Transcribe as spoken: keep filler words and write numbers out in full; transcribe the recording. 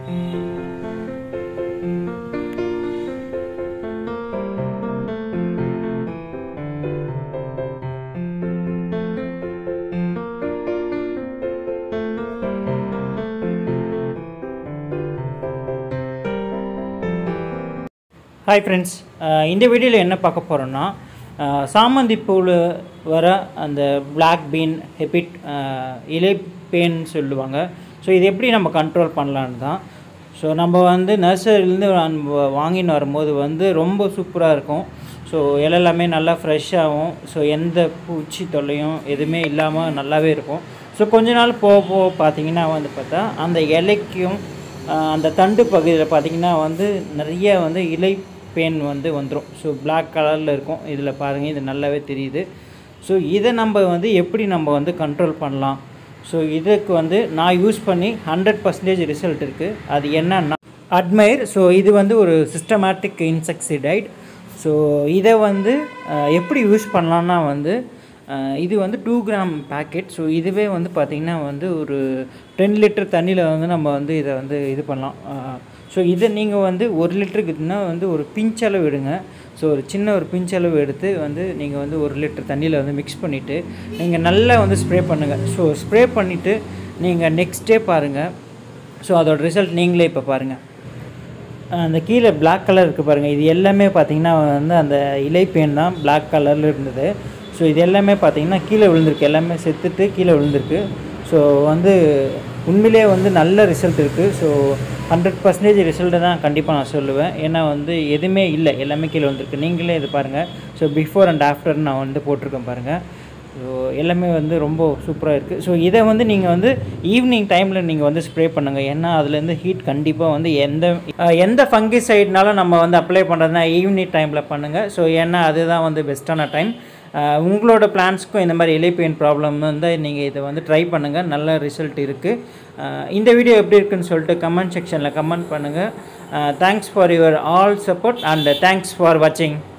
Hi friends, இந்த வீடியோல என்ன பார்க்க போறோம்னா சாமந்தி பூல வர அந்த black bean Aphid இலை பேன் சொல்லுவாங்க. ஸோ இது எப்படி நம்ம கண்ட்ரோல் பண்ணலான்னு தான். ஸோ நம்ம வந்து நர்சரியிலேருந்து வாங்கின்னு வரும்போது வந்து ரொம்ப சூப்பராக இருக்கும். ஸோ எல்லாமே நல்லா ஃப்ரெஷ்ஷாகவும் ஸோ எந்த பூச்சி தொல்லையும் எதுவுமே இல்லாமல் நல்லாவே இருக்கும். ஸோ கொஞ்ச நாள் போக போக பார்த்தீங்கன்னா வந்து பார்த்தா அந்த இலைக்கும் அந்த தண்டு பகுதியில் பார்த்தீங்கன்னா வந்து நிறைய வந்து இலை பேன் வந்து வந்துடும். ஸோ பிளாக் கலரில் இருக்கும். இதில் பாருங்கள், இது நல்லாவே தெரியுது. ஸோ இதை நம்ம வந்து எப்படி நம்ம வந்து கண்ட்ரோல் பண்ணலாம்? ஸோ இதுக்கு வந்து நான் யூஸ் பண்ணி ஹண்ட்ரட் பர்சன்டேஜ் ரிசல்ட் இருக்குது. அது என்னன்னா அட்மைர். ஸோ இது வந்து ஒரு சிஸ்டமேட்டிக் இன்செக்டிசைட். ஸோ இதை வந்து எப்படி யூஸ் பண்ணலான்னா வந்து இது வந்து டூ கிராம் பேக்கெட். ஸோ இதுவே வந்து பார்த்திங்கன்னா வந்து ஒரு டென் லிட்டர் தண்ணியில் வந்து நம்ம வந்து இதை வந்து இது பண்ணலாம். ஸோ இதை நீங்கள் வந்து ஒரு லிட்டருக்குன்னா வந்து ஒரு பிஞ்சளவு விடுங்க. ஸோ ஒரு சின்ன ஒரு பிஞ்சளவு எடுத்து வந்து நீங்கள் வந்து ஒரு லிட்டர் தண்ணியில் வந்து மிக்ஸ் பண்ணிவிட்டு நீங்கள் நல்லா வந்து ஸ்ப்ரே பண்ணுங்கள். ஸோ ஸ்ப்ரே பண்ணிவிட்டு நீங்கள் நெக்ஸ்ட் டே பாருங்கள். ஸோ அதோட ரிசல்ட் நீங்களே இப்போ பாருங்கள். அந்த கீழே பிளாக் கலர் இருக்குது பாருங்கள். இது எல்லாமே பார்த்திங்கன்னா வந்து அந்த இலை பேன் தான் பிளாக் கலரில் இருந்தது. ஸோ இது எல்லாமே பார்த்திங்கன்னா கீழே விழுந்திருக்கு. எல்லாமே செத்துட்டு கீழே விழுந்திருக்கு. ஸோ வந்து உண்மையிலே வந்து நல்ல ரிசல்ட் இருக்குது. ஸோ ஹண்ட்ரட் பர்சன்டேஜ் ரிசல்ட்டு தான் கண்டிப்பாக நான் சொல்லுவேன். ஏன்னா வந்து எதுவுமே இல்லை, எல்லாமே கீழே வந்திருக்கு. நீங்களே இது பாருங்கள். ஸோ பிஃபோர் அண்ட் ஆஃப்டர் நான் வந்து போட்டிருக்கேன் பாருங்கள். ஸோ எல்லாமே வந்து ரொம்ப சூப்பராக இருக்குது. ஸோ இதை வந்து நீங்கள் வந்து ஈவினிங் டைமில் நீங்கள் வந்து ஸ்ப்ரே பண்ணுங்கள். ஏன்னா அதுலேருந்து ஹீட் கண்டிப்பாக வந்து எந்த எந்த ஃபங்கிசைட்னாலும் நம்ம வந்து அப்ளை பண்ணுறதுனா ஈவினிங் டைமில் பண்ணுங்கள். ஸோ ஏன்னா அதுதான் வந்து பெஸ்ட்டான டைம். உங்களோட பிளான்ஸ்க்கும் இந்த மாதிரி இலை பெயின் ப்ராப்ளம் வந்து நீங்கள் இதை வந்து ட்ரை பண்ணுங்கள். நல்ல ரிசல்ட் இருக்குது. இந்த வீடியோ எப்படி இருக்குன்னு சொல்லிட்டு கமெண்ட் செக்ஷனில் கமெண்ட் பண்ணுங்கள். Thanks for your all support and thanks for வாட்சிங்.